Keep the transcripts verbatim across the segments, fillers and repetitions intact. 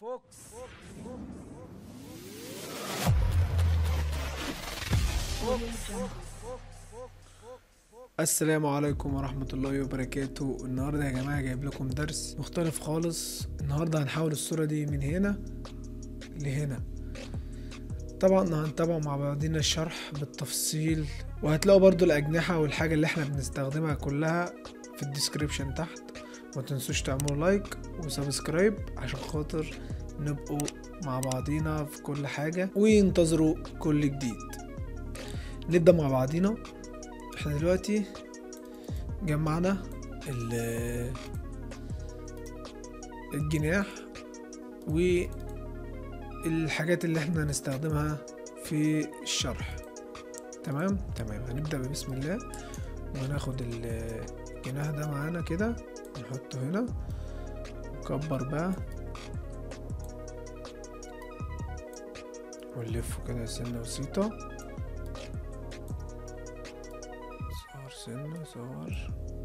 فوكس السلام عليكم ورحمة الله وبركاته. النهاردة يا جماعة جايب لكم درس مختلف خالص. النهاردة هنحول الصورة دي من هنا لهنا. طبعا هنتابع مع بعضنا الشرح بالتفصيل، وهتلاقوا برضو الأجنحة والحاجة اللي احنا بنستخدمها كلها في الديسكريبشن تحت. ما تنسوش تعملوا لايك وسبسكرايب عشان خاطر نبقوا مع بعضينا في كل حاجة، وينتظروا كل جديد. نبدأ مع بعضينا. احنا دلوقتي جمعنا الجناح والحاجات اللي احنا هنستخدمها في الشرح. تمام تمام هنبدأ بسم الله، وناخد الجناح ده معانا كده نحطه هنا، نكبر بقى ونلفه كده سنة بسيطة، صور سنة صور.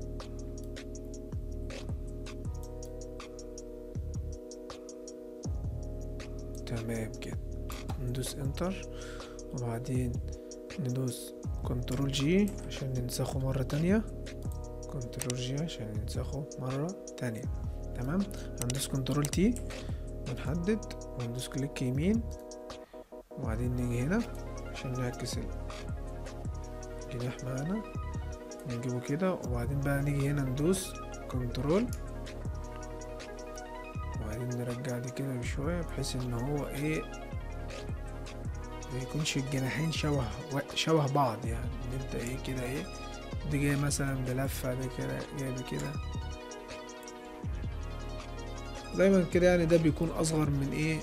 تمام كده ندوس انتر، وبعدين ندوس كنترول جي عشان ننسخه مرة تانية، كنترول جي عشان ننسخه مرة تانية. تمام هندوس كنترول تي ونحدد، وندوس كليك يمين، وبعدين نيجي هنا عشان نعكس الجناح معانا، نجيبه كده، وبعدين بقى نيجي هنا ندوس كنترول، وبعدين نرجع دي كده بشوية بحيث ان هو ايه ما يكونش الجناحين شبه شبه بعض. يعني نبدأ ايه كده ايه دي جاي مثلا بلفة، ده كده جاي بكده دايما كده. يعني ده بيكون اصغر من ايه،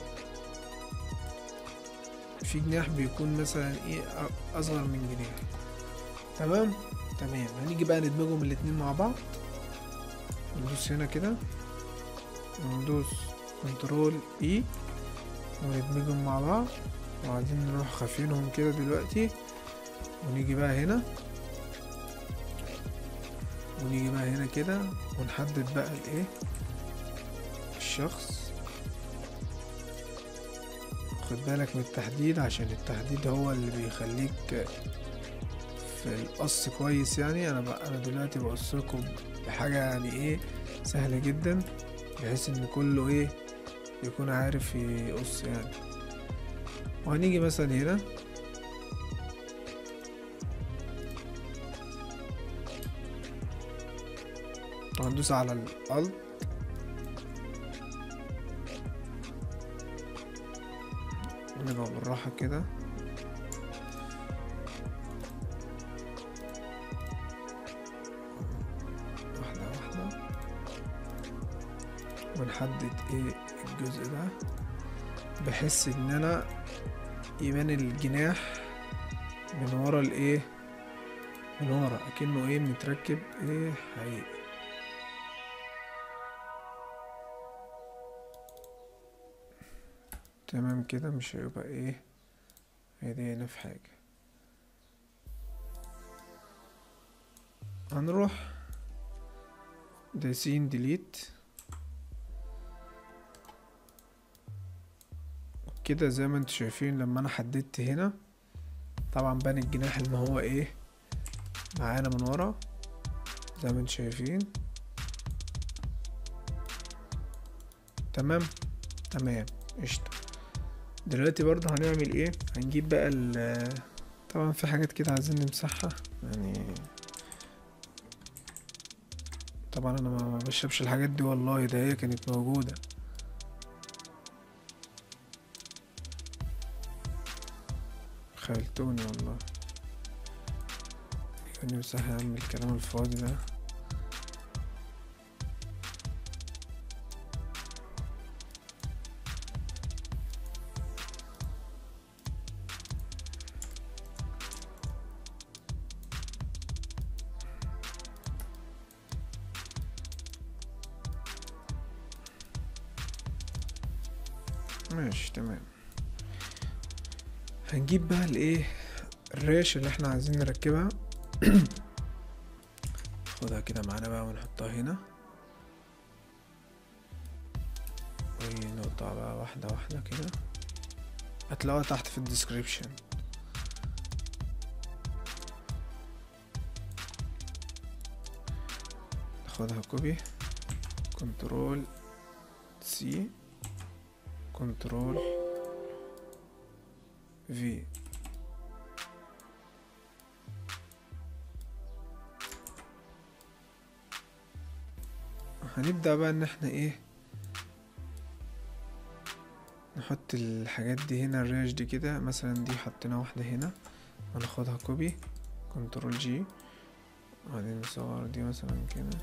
في جناح بيكون مثلا ايه اصغر من جناح. تمام تمام هنيجي بقى ندمجهم الاتنين مع بعض. ندوس هنا كده وندوس كنترول اي وندمجهم مع بعض، وبعدين نروح خافينهم كده دلوقتي، ونيجي بقى هنا ونيجي بقى هنا كده ونحدد بقى الايه الشخص. خد بالك من التحديد عشان التحديد هو اللي بيخليك في القص كويس. يعني انا بقى انا دلوقتي بقصلكم بحاجة يعني ايه سهلة جدا، بحيث ان كله ايه يكون عارف يقص يعني. وهنيجي مثلا هنا وهندوس على الألت، نبقى بالراحة كده، واحدة واحدة، ونحدد ايه الجزء ده بحيث ان انا يبان الجناح من ورا الايه من ورا اكنه ايه متركب ايه حقيقي. تمام كده مش هيبقى ايه هيضايقنا في حاجة. هنروح دايسين ديليت كده زي ما انتوا شايفين. لما انا حددت هنا طبعا بان الجناح ان هو ايه معانا من ورا زي ما انتوا شايفين. تمام تمام قشطة. دلوقتي برضه هنعمل ايه، هنجيب بقى ال طبعا في حاجات كده عايزين نمسحها. يعني طبعا انا ما بشربش الحاجات دي والله، ده هي كانت موجودة. خيلتوني والله. نمسح يا عم الكلام الفاضي ده. ماشي تمام. هنجيب بقى الايه الريش اللي احنا عايزين نركبها. خدها كده معانا بقى ونحطها هنا، ونقطع نقطع بقى واحدة واحدة كده، هتلاقوها تحت في الديسكريبشن. ناخدها كوبي، كنترول سي، كنترول في. هنبدأ بقى ان احنا ايه نحط الحاجات دي هنا. الريش دي كده مثلا، دي حطينا واحدة هنا، هناخدها كوبي، كنترول جي، وبعدين نصغر دي مثلا كده،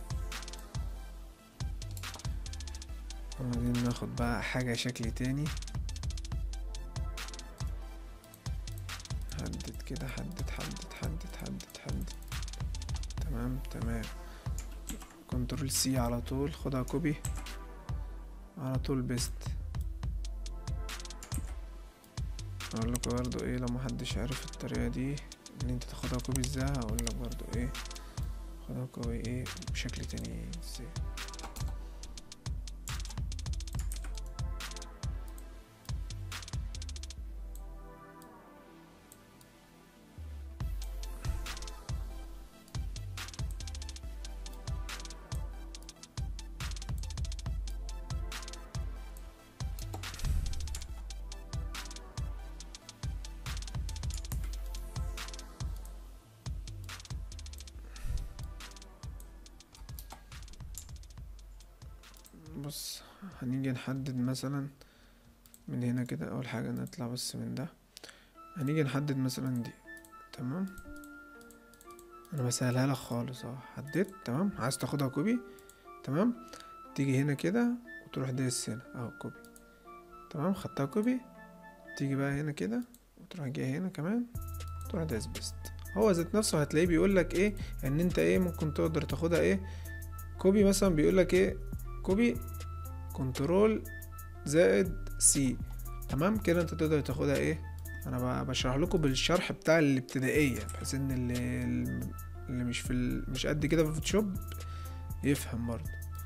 وبعدين ناخد بقى حاجة شكل تاني، حدد كده، حدد حدد حدد حدد حدد. تمام تمام. كنترول سي على طول، خدها كوبي على طول بيست. اقول لكم برضو ايه لو محدش عارف الطريقه دي ان انت تاخدها كوبي ازاي، هقول لك برضو ايه خدها كوبي ايه بشكل تاني ازاي. بص، هنيجي نحدد مثلا من هنا كده. اول حاجة نطلع بس من ده، هنيجي نحدد مثلا دي. تمام، انا بسهلها لك خالص اهو. حددت تمام، عايز تاخدها كوبي تمام، تيجي هنا كده وتروح دايس هنا اهو كوبي. تمام، خدتها كوبي، تيجي بقى هنا كده وتروح جاي هنا كمان، تروح دايس بيست. هو ذات نفسه هتلاقيه بيقولك ايه ان انت ايه ممكن تقدر تاخدها ايه كوبي. مثلا بيقولك ايه كوبي كنترول زائد سي. تمام كده انت تقدر تاخدها ايه. انا بشرح لكم بالشرح بتاع الابتدائيه بحيث ان اللي اللي مش في ال... مش قد كده في الفوتوشوب يفهم برضه.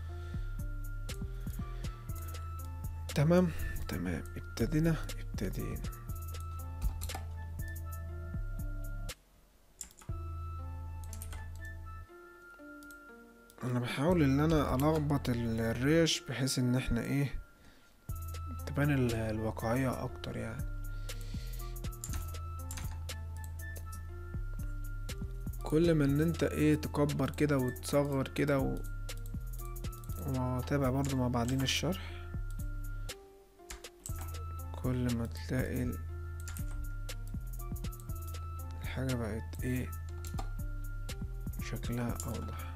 تمام تمام. ابتدينا ابتدينا انا بحاول ان انا الخبط الريش بحيث ان احنا ايه تبان الواقعية اكتر يعني. كل ما ان انت ايه تكبر كده وتصغر كده و... وتابع برضو مع بعضين الشرح، كل ما تلاقي الحاجة بقت ايه شكلها اوضح.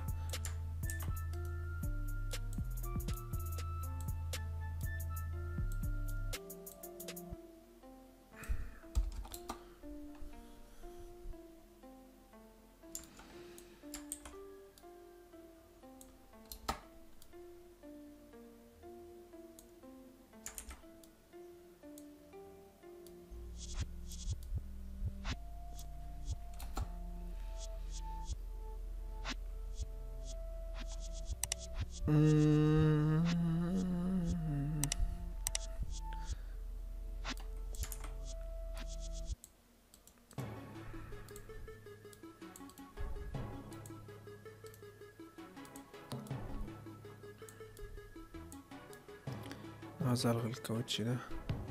عايز الغي الكاوتش ده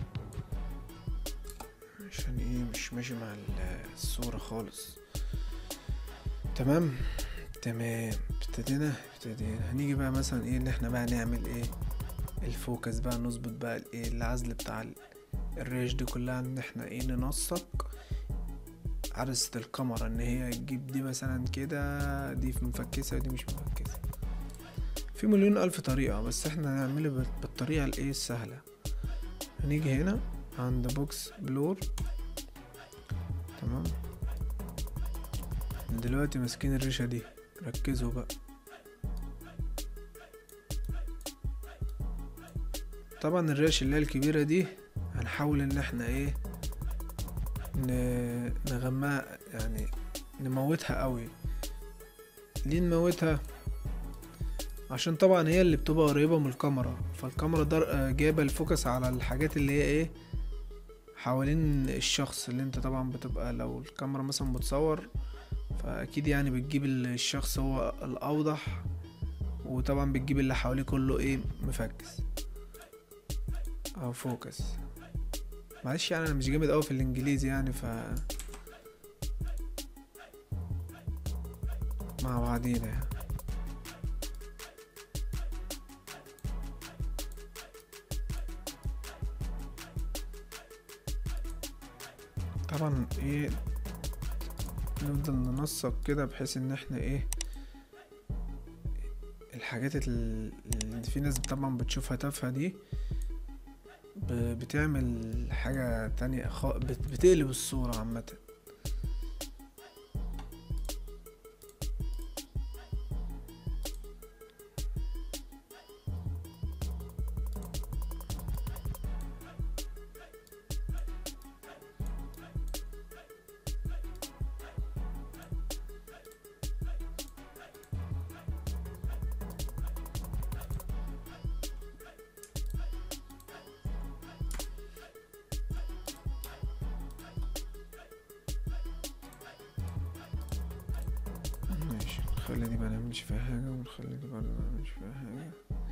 عشان ايه مش ماشي مع الصورة خالص. تمام تمام. ابتدينا ابتدينا هنيجي بقى مثلا ايه اللي احنا بقى نعمل ايه الفوكس بقى، نظبط بقى الايه العزل بتاع الريش دي كلها، ان احنا ايه ننسق عدسة الكاميرا ان هي تجيب دي مثلا كده، دي مفكسة ودي مش مفكسة. في مليون الف طريقة بس احنا هنعمله بالطريقة الايه السهلة. هنيجي هنا عند بوكس بلور. تمام، دلوقتي ماسكين الريشة دي، ركزوا بقى. طبعا الريش اللي هي الكبيرة دي هنحاول ان احنا ايه نغمها يعني نموتها قوي. ليه نموتها؟ عشان طبعا هي اللي بتبقى قريبة من الكاميرا، فالكاميرا در... جايبة الفوكس على الحاجات اللي هي ايه حوالين الشخص، اللي انت طبعا بتبقى لو الكاميرا مثلا بتصور فاكيد يعني بتجيب الشخص هو الاوضح، وطبعا بتجيب اللي حواليه كله ايه مفكس او فوكس. معلش يعني انا مش جامد اوي في الانجليزي يعني ف مع بعضينا يعني. طبعا ايه نفضل ننسق كده بحيث ان احنا ايه الحاجات ال- اللي في ناس طبعا بتشوفها تافهة دي ب- بتعمل حاجة تانية خ... بت- بتقلب الصورة عامة. ماشي نخلي دي ما نعملش فيها حاجة، ونخلي دي برضه ما نعملش فيها حاجة.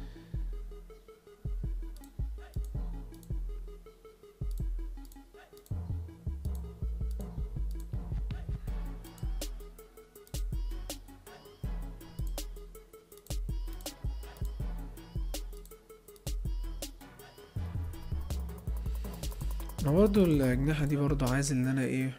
انا برضه الأجنحة دي برضه عايز ان انا ايه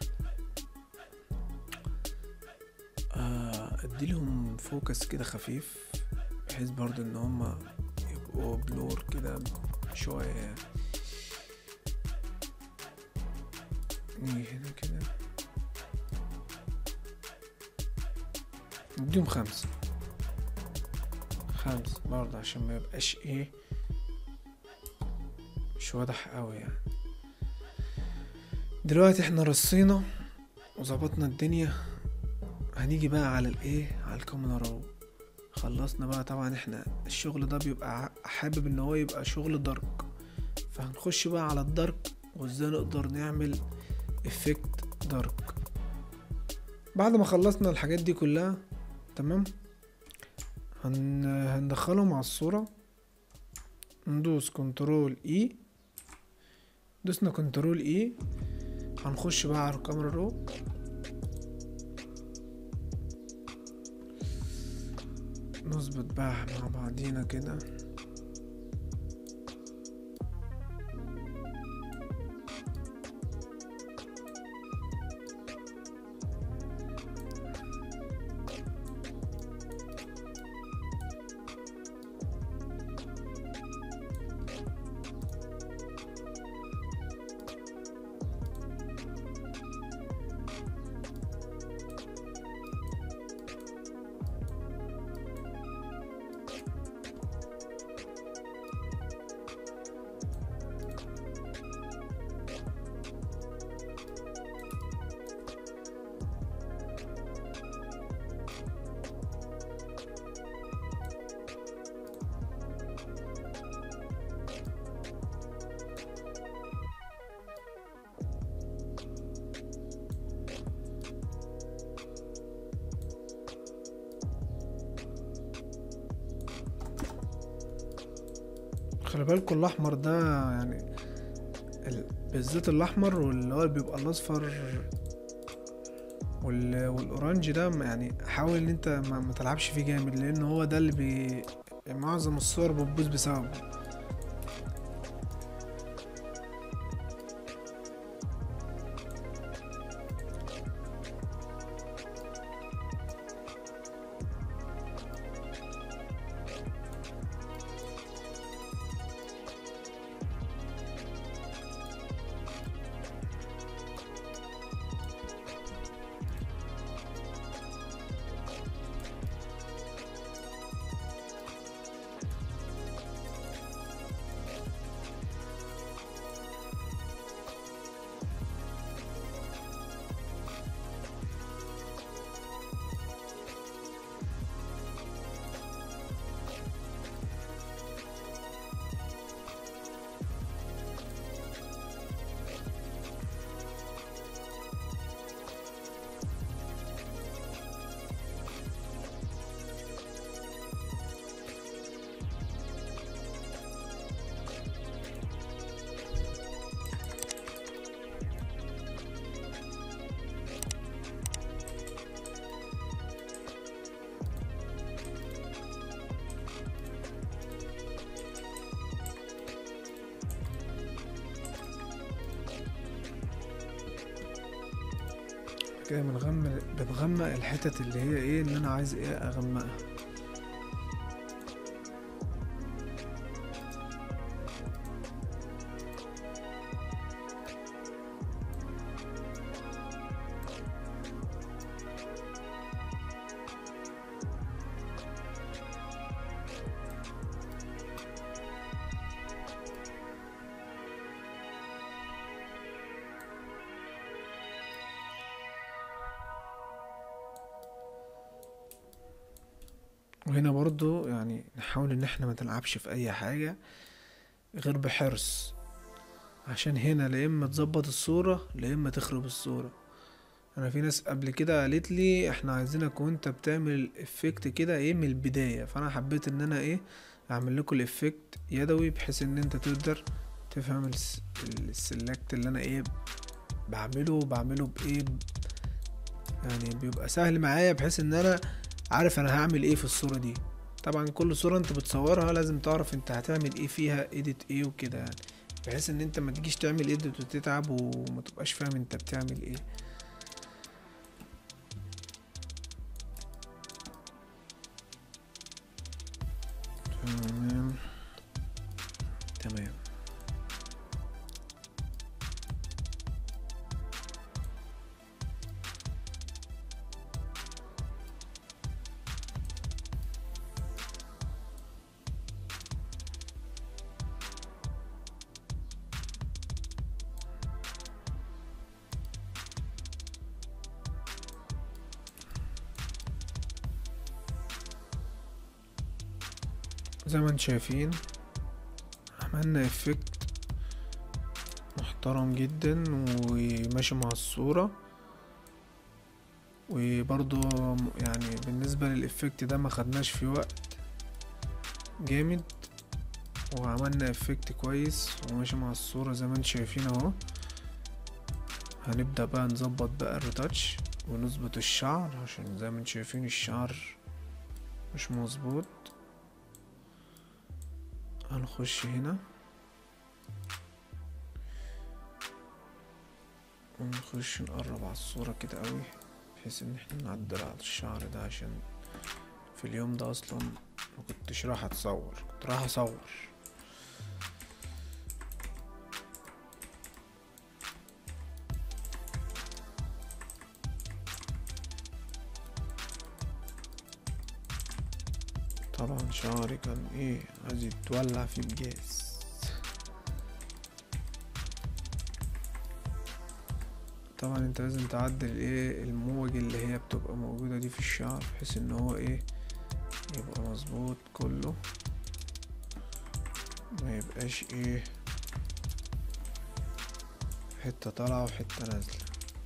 آه، اديلهم فوكس كده خفيف، بحيث برضه ان هما يبقوا بلور كده شوية يعني. نيجي هنا كده نديهم خمسة خمسة برضه عشان ما يبقاش ايه مش واضح اوي يعني. دلوقتي احنا رصينا وظبطنا الدنيا، هنيجي بقى على الايه على الكاميرا رو. خلصنا بقى طبعا احنا الشغل ده بيبقى ع- حابب ان هو يبقى شغل دارك، فهنخش بقى على الدارك وازاي نقدر نعمل افكت دارك. بعد ما خلصنا الحاجات دي كلها تمام هن... هندخلهم على الصورة، ندوس كنترول اي. دوسنا كنترول اي هنخش بقى على الكاميرا رو، نظبط بقى مع بعضينا كده. خلي بالكوا الاحمر ده يعني ال... بالذات الاحمر واللي هو بيبقى الاصفر وال... والاورنج ده يعني حاول ان انت ما, ما تلعبش فيه جامد، لان هو ده اللي بي... معظم الصور بتبوظ بسببه. كده بنغمق بنغمق الحتت اللي هي ايه اللي انا عايز ايه اغمقها. وهنا برضو يعني نحاول ان احنا ما نلعبش في اي حاجة غير بحرص، عشان هنا لا اما تظبط الصورة لا اما تخرب الصورة. انا في ناس قبل كده قالت لي احنا عايزينك وانت بتعمل الافكت كده ايه من البداية، فانا حبيت ان انا ايه اعمل لكم الافكت يدوي بحيث ان انت تقدر تفهم الس- السلكت اللي انا ايه بعمله بعمله بايه، يعني بيبقى سهل معايا بحيث ان انا عارف انا هعمل ايه في الصورة دي. طبعا كل صورة انت بتصورها لازم تعرف انت هتعمل ايه فيها ايديت ايه وكده، يعني بحيث ان انت ما تجيش تعمل ايديت وتتعب وما تبقاش فاهم انت بتعمل ايه. تمام تمام. زي ما انتم شايفين عملنا افكت محترم جدا وماشي مع الصورة. وبرضو يعني بالنسبة للإفكت ده ما خدناش فيه وقت جامد، وعملنا إفكت كويس وماشي مع الصورة زي ما انتم شايفين اهو. هنبدأ بقى نظبط بقى الريتاتش ونظبط الشعر، عشان زي ما انتم شايفين الشعر مش مظبوط. هنخش هنا ونخش نقرب على الصورة كده قوي بحيث ان احنا نعدل على الشعر ده، عشان في اليوم ده اصلا ما كنتش رايح اتصور، كنت رايح اصور. طبعا شعري كان ايه عايز يتولع في الجاز. طبعا انت لازم تعدل ايه الموج اللي هي بتبقى موجودة دي في الشعر بحيث ان هو ايه يبقى مظبوط كله، ما يبقاش ايه حتة طالعة وحتة نازلة.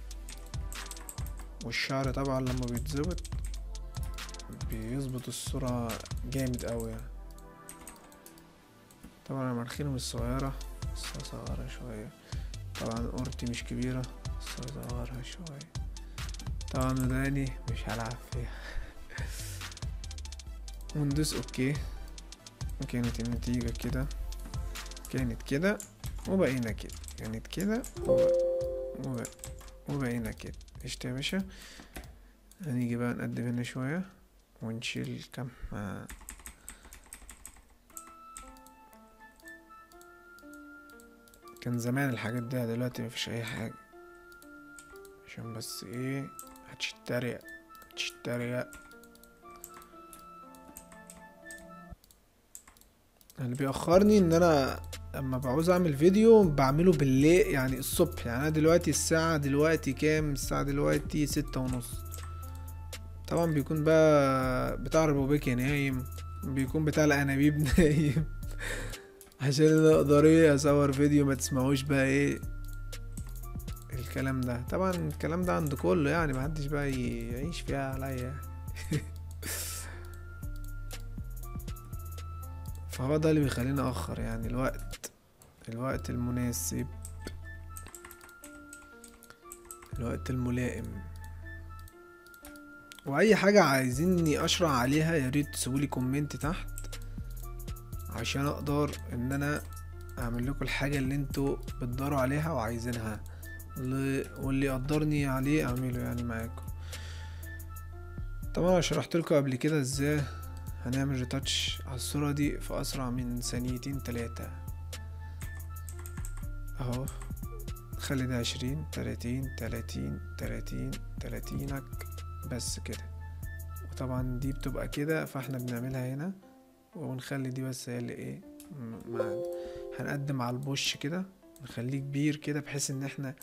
والشعر طبعا لما بيتظبط بيظبط الصورة جامد اوي يعني. طبعا انا مناخيري مش صغيرة بس اصغرها شوية، طبعا قرتي مش كبيرة بس اصغرها شوية، طبعا وداني مش هلعب فيها. وندوس اوكي. وكانت النتيجة كده، كانت كده وبقينا كده، كانت كده وب... وبقينا كده. قشطة يا باشا. هنيجي بقى نقدم هنا شوية ونشيل كم آه. كان زمان الحاجات دي، دلوقتي مفيش اي حاجة عشان بس ايه هتشتريق هتشتريق. اللي بيأخرني ان انا اما بعوز اعمل فيديو بعمله بالليل، يعني الصبح. يعني انا دلوقتي الساعة دلوقتي كام؟ الساعة دلوقتي ستة ونص. طبعا بيكون بقى بتاع ربوبيكي نايم، بيكون بتاع الانابيب نايم عشان انا اقدر ايه اصور فيديو ما تسمعوش بقى ايه الكلام ده. طبعا الكلام ده عند كله يعني محدش بقى يعيش فيها عليا فهو ده اللي بيخليني اخر، يعني الوقت الوقت المناسب، الوقت الملائم. واي حاجة عايزيني اشرح عليها ياريت تسيبولي كومنت تحت عشان اقدر ان انا اعمل لكم الحاجة اللي انتوا بتدوروا عليها وعايزينها. واللي يقدرني عليه اعمله يعني معاكم. طبعا انا شرحت لكم قبل كده ازاي هنعمل ريتاتش على الصورة دي في اسرع من ثانيتين تلاتة اهو. خلي ده عشرين تلاتين تلاتين تلاتين تلاتينك بس كده. وطبعا دي بتبقى كده فاحنا بنعملها هنا ونخلي دي بس هي اللي ايه معانا. هنقدم على البوش كده نخليه كبير كده بحيث ان احنا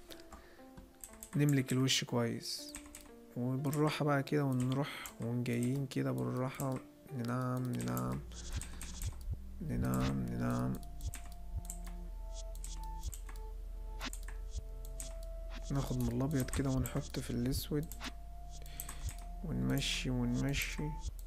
نملك الوش كويس. وبالراحة بقى كده ونروح ونجايين كده بالراحة ننام ننام ننام ننام ناخد من الابيض كده ونحط في الاسود ونمشي ونمشي.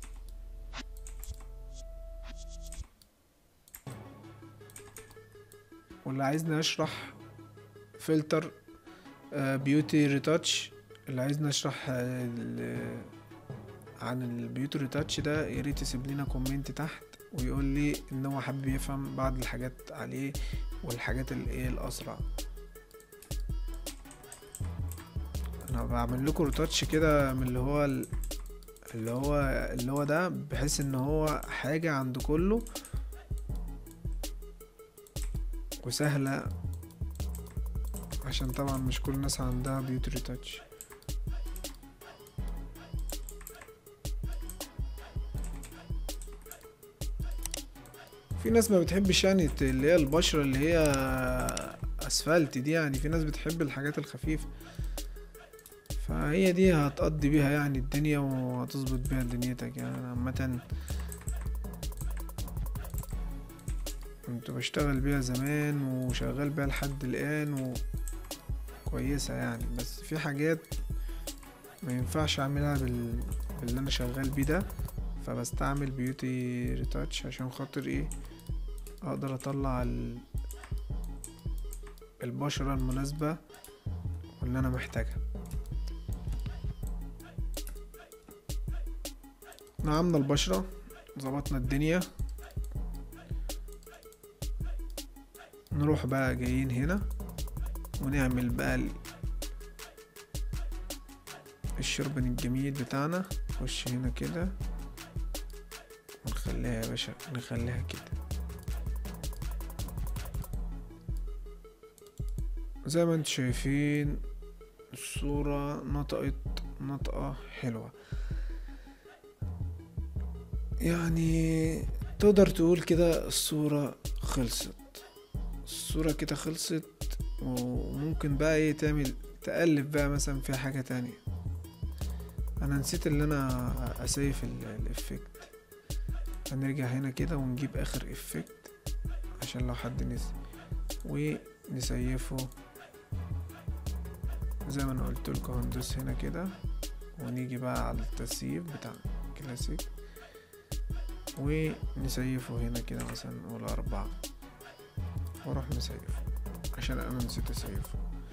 واللي عايزني اشرح فلتر بيوتي ريتاتش، اللي عايزني اشرح آه عن البيوتي ريتاتش ده ياريت يسيب لنا كومنت تحت ويقول لي ان هو حابب يفهم بعض الحاجات عليه والحاجات الايه الاسرع. انا بعمل لكم ريتاتش كده من اللي هو اللي هو اللي هو ده بحيث ان هو حاجة عند كله وسهلة، عشان طبعا مش كل الناس عندها بيوتي ريتاتش. في ناس ما بتحبش يعني اللي هي البشرة اللي هي اسفلت دي، يعني في ناس بتحب الحاجات الخفيفة، فهي دي هتقضي بيها يعني الدنيا وهتظبط بيها دنيتك. يعني عامة كنت بشتغل بيها زمان وشغال بيها لحد الآن وكويسة يعني، بس في حاجات ما ينفعش اعملها بال... باللي انا شغال بيه ده، فبستعمل بيوتي ريتاتش عشان خاطر ايه اقدر اطلع ال... البشرة المناسبة واللي انا محتاجها. نعمنا البشرة ظبطنا الدنيا، نروح بقى جايين هنا ونعمل بقى الشربن الجميل بتاعنا. نخش هنا كده ونخليها يا باشا نخليها كده زي ما انتم شايفين. الصورة نطقت نطقة حلوة، يعني تقدر تقول كده الصورة خلصت. الصورة كده خلصت، وممكن بقى ايه تعمل تقلب بقى مثلا في حاجة تانية. انا نسيت اللي انا اسيف الافكت. هنرجع هنا كده ونجيب اخر افكت عشان لو حد نسي ونسيفه زي ما انا قلت لكم. هندوس هنا كده ونيجي بقى على التسييف بتاع كلاسيك ونسيفه هنا كده مثلا نقول أربعة واروح مسيفه عشان انا نسيت اسيفه.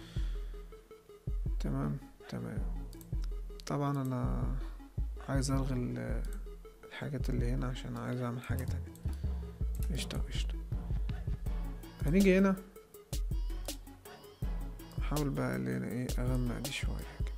تمام تمام. طبعا انا عايز الغي الحاجات اللي هنا عشان عايز اعمل حاجة تانية. قشطة قشطة. هنيجي هنا احاول بقى اللي هنا ايه اغمق دي شوية كده.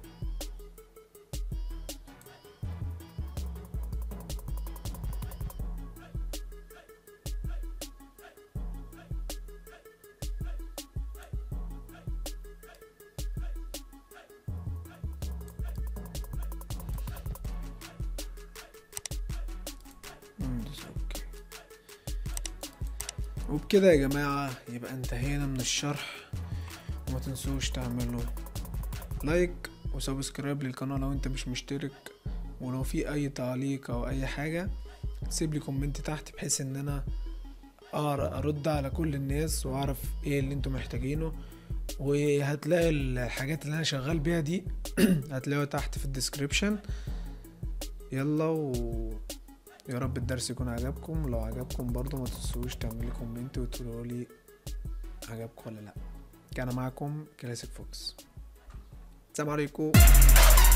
وبكده يا جماعة يبقى انتهينا من الشرح. وما تنسوش تعملوا لايك وسبسكرايب للقناة لو انت مش مشترك، ولو في اي تعليق او اي حاجة سيب لي كومنت تحت بحيث ان انا ارد على كل الناس واعرف ايه اللي انتم محتاجينه. وهتلاقي الحاجات اللي انا شغال بيها دي هتلاقوها تحت في الديسكريبشن. يلا و يا رب الدرس يكون عجبكم. لو عجبكم برضو ما تنسوش تعملوا كومنت وتقولوا لي عجبكم ولا لا. كان معكم كلاسيك فوكس. السلام عليكم.